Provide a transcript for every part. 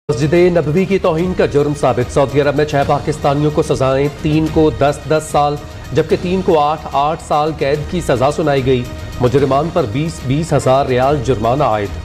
मस्जिद नबवी की तौहीन का जुर्म साबित। सऊदी अरब में 6 पाकिस्तानियों को सजाएं, 3 को 10-10 साल जबकि 3 को 8-8 साल कैद की सजा सुनाई गई। मुजरिमान पर 20-20 हजार रियाल जुर्माना आयद।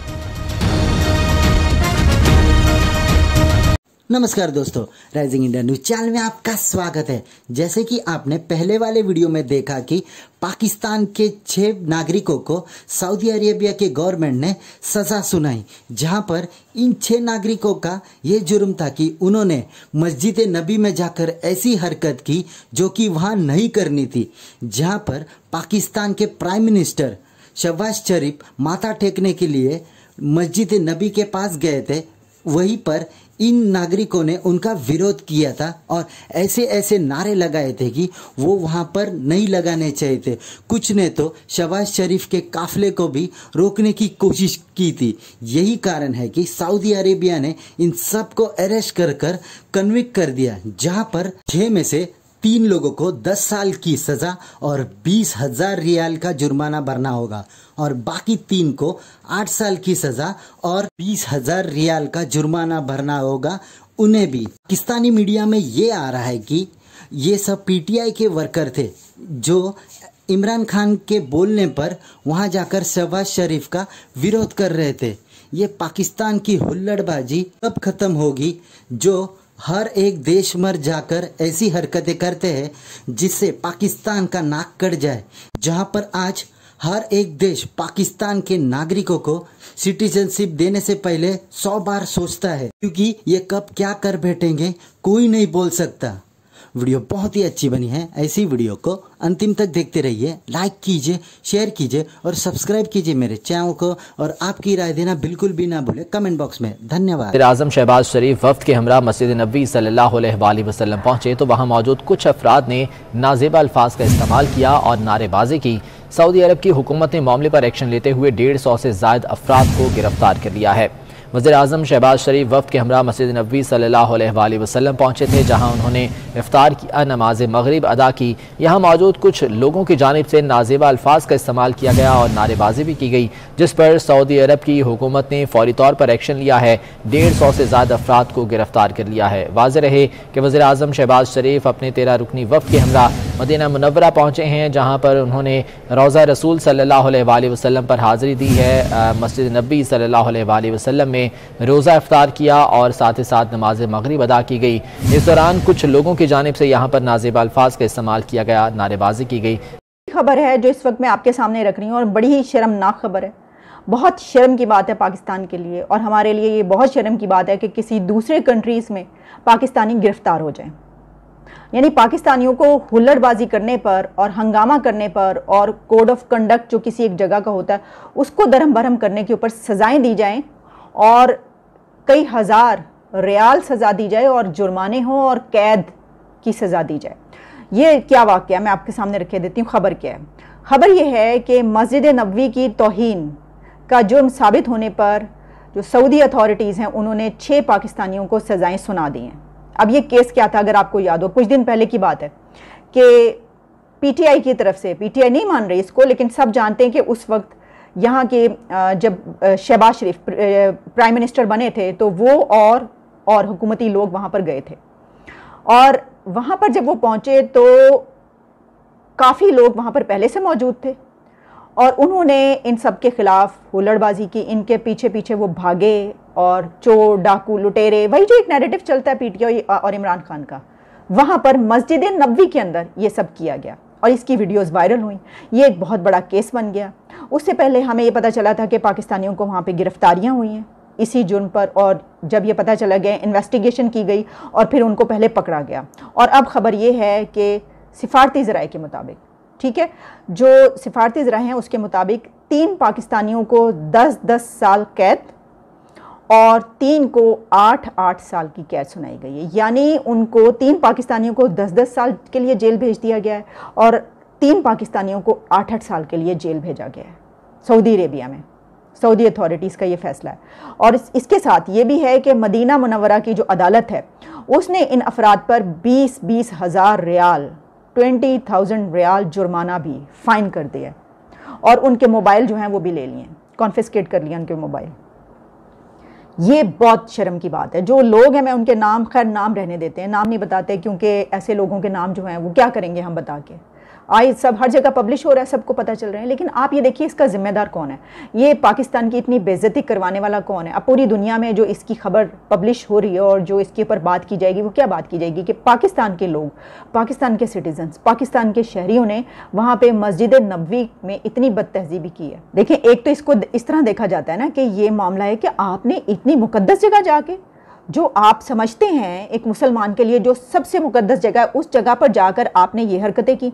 नमस्कार दोस्तों, राइजिंग इंडिया न्यूज चैनल में आपका स्वागत है। जैसे कि आपने पहले वाले वीडियो में देखा कि पाकिस्तान के 6 नागरिकों को सऊदी अरेबिया के गवर्नमेंट ने सज़ा सुनाई, जहां पर इन 6 नागरिकों का ये जुर्म था कि उन्होंने मस्जिद नबी में जाकर ऐसी हरकत की जो कि वहां नहीं करनी थी। जहां पर पाकिस्तान के प्राइम मिनिस्टर शहबाज शरीफ माथा टेकने के लिए मस्जिद नबी के पास गए थे, वहीं पर इन नागरिकों ने उनका विरोध किया था और ऐसे ऐसे नारे लगाए थे कि वो वहाँ पर नहीं लगाने चाहिए थे। कुछ ने तो शहबाज शरीफ के काफिले को भी रोकने की कोशिश की थी। यही कारण है कि सऊदी अरेबिया ने इन सब को अरेस्ट कर कन्विक्ट कर दिया, जहाँ पर 6 में से 3 लोगों को 10 साल की सजा और 20,000 रियाल का जुर्माना भरना होगा और बाकी 3 को 8 साल की सजा और 20,000 रियाल का जुर्माना भरना होगा उन्हें भी। पाकिस्तानी मीडिया में ये आ रहा है कि ये सब पीटीआई के वर्कर थे जो इमरान खान के बोलने पर वहां जाकर शहबाज शरीफ का विरोध कर रहे थे। ये पाकिस्तान की हुल्लड़बाजी कब खत्म होगी जो हर एक देश मर जाकर ऐसी हरकतें करते हैं जिससे पाकिस्तान का नाक कट जाए, जहां पर आज हर एक देश पाकिस्तान के नागरिकों को सिटीजनशिप देने से पहले 100 बार सोचता है, क्योंकि ये कब क्या कर बैठेंगे कोई नहीं बोल सकता। वीडियो बहुत ही अच्छी बनी है, ऐसी वीडियो को अंतिम तक देखते रहिए। लाइक कीजिए, शेयर कीजिए और सब्सक्राइब कीजिए मेरे चैनल को, और आपकी राय देना बिल्कुल भी ना भूले कमेंट बॉक्स में। धन्यवाद। वज़ीर आज़म शहबाज शरीफ वफ़द के हमरा मस्जिद नबी सल्लल्लाहु अलैहि वसल्लम पहुंचे तो वहां मौजूद कुछ अफराद ने नाजेबा अल्फाज का इस्तेमाल किया और नारेबाजी की। सऊदी अरब की हुकूमत ने मामले पर एक्शन लेते हुए 150 से ज़ायद अफराद को गिरफ्तार कर लिया है। वज़ीर आज़म शहबाज शरीफ वफ़द के हमरा मस्जिद नबवी सल्लल्लाहु अलैहि वसल्लम पहुँचे थे, जहाँ उन्होंने इफ्तार किया, नमाज मगरिब अदा की। यहाँ मौजूद कुछ लोगों की जानिब से नाजेबा अल्फाज का इस्तेमाल किया गया और नारेबाजी भी की गई, जिस पर सऊदी अरब की हुकूमत ने फौरी तौर पर एक्शन लिया है। 150 से ज़्यादा अफराद को गिरफ्तार कर लिया है। वाज़ेह रहे कि वज़ीर आज़म शहबाज शरीफ अपने 13 रुकनी वफ़द के हमरा मदीना मुनव्वरा पहुँचे हैं, जहाँ पर उन्होंने रोज़ा रसूल सल्लल्लाहु अलैहि वसल्लम पर हाज़िरी दी है। मस्जिद नबी सल्लल्लाहु अलैहि वसल्लम में रोज़ा इफ्तार किया और साथ ही साथ नमाज मगरिब अदा की गई। इस दौरान कुछ लोगों की जानिब से यहाँ पर नाजेबा अल्फाज का इस्तेमाल किया गया, नारेबाजी की गई। खबर है जो इस वक्त मैं आपके सामने रख रही हूँ और बड़ी ही शर्मनाक खबर है। बहुत शर्म की बात है पाकिस्तान के लिए, और हमारे लिए ये बहुत शर्म की बात है कि किसी दूसरे कंट्रीज़ में पाकिस्तानी गिरफ्तार हो जाएं। यानी पाकिस्तानियों को हुल्लड़बाजी करने पर और हंगामा करने पर और कोड ऑफ कंडक्ट जो किसी एक जगह का होता है उसको दरहम बरहम करने के ऊपर सज़ाएँ दी जाएं और कई हज़ार रियाल सज़ा दी जाए और जुर्माने हों और कैद की सज़ा दी जाए। ये क्या वाक़या मैं आपके सामने रखे देती हूँ। खबर क्या है? खबर यह है कि मस्जिद नबवी की तौहीन का जुर्म साबित होने पर जो सऊदी अथॉरिटीज़ हैं उन्होंने 6 पाकिस्तानियों को सज़ाएँ सुना दी हैं। अब ये केस क्या था, अगर आपको याद हो, कुछ दिन पहले की बात है कि पीटीआई की तरफ से, पीटीआई नहीं मान रही इसको, लेकिन सब जानते हैं कि उस वक्त यहाँ के जब शहबाज शरीफ प्राइम मिनिस्टर बने थे तो वो और हुकूमती लोग वहाँ पर गए थे, और वहाँ पर जब वो पहुँचे तो काफ़ी लोग वहाँ पर पहले से मौजूद थे और उन्होंने इन सब के ख़िलाफ़ हुल्लड़बाजी की। इनके पीछे पीछे वो भागे और चोर, डाकू, लुटेरे, वही जो एक नैरेटिव चलता है पीटीआई और इमरान खान का, वहाँ पर मस्जिद नबवी के अंदर ये सब किया गया और इसकी वीडियोस वायरल हुई। ये एक बहुत बड़ा केस बन गया। उससे पहले हमें ये पता चला था कि पाकिस्तानियों को वहाँ पे गिरफ्तारियाँ हुई हैं इसी जुर्म पर, और जब ये पता चला गया इन्वेस्टिगेशन की गई और फिर उनको पहले पकड़ा गया। और अब खबर ये है कि सिफारती ज़राए के मुताबिक, ठीक है, जो सिफारती ज़राए हैं उसके मुताबिक 3 पाकिस्तानियों को 10-10 साल कैद और 3 को 8-8 साल की कैद सुनाई गई है। यानी उनको 3 पाकिस्तानियों को 10-10 साल के लिए जेल भेज दिया गया है और 3 पाकिस्तानियों को 8-8 साल के लिए जेल भेजा गया है सऊदी अरेबिया में। सऊदी अथॉरिटीज़ का ये फैसला है। और इसके साथ ये भी है कि मदीना मुनव्वरा की जो अदालत है उसने इन अफराद पर 20-20 हज़ार रियाल 20,000 रियाल जुर्माना भी फ़ाइन कर दिया और उनके मोबाइल जो हैं वो भी ले लिए, कॉन्फिस्केट कर लिया उनके मोबाइल। ये बहुत शर्म की बात है। जो लोग हैं, मैं उनके नाम, खैर नाम रहने देते हैं, नाम नहीं बताते, क्योंकि ऐसे लोगों के नाम जो हैं वो क्या करेंगे हम बता के। आज सब हर जगह पब्लिश हो रहा है, सबको पता चल रहे हैं, लेकिन आप ये देखिए इसका जिम्मेदार कौन है? ये पाकिस्तान की इतनी बेइज्जती करवाने वाला कौन है? अब पूरी दुनिया में जो इसकी खबर पब्लिश हो रही है और जो इसके ऊपर बात की जाएगी, वो क्या बात की जाएगी कि पाकिस्तान के लोग, पाकिस्तान के सिटीजन्स, पाकिस्तान के शहरियों ने वहाँ पे मस्जिद नबवी में इतनी बदतहजीबी की है। देखिए, एक तो इसको इस तरह देखा जाता है ना कि ये मामला है कि आपने इतनी मुकद्दस जगह जाके, जो आप समझते हैं एक मुसलमान के लिए जो सबसे मुकद्दस जगह है, उस जगह पर जाकर आपने ये हरकतें की।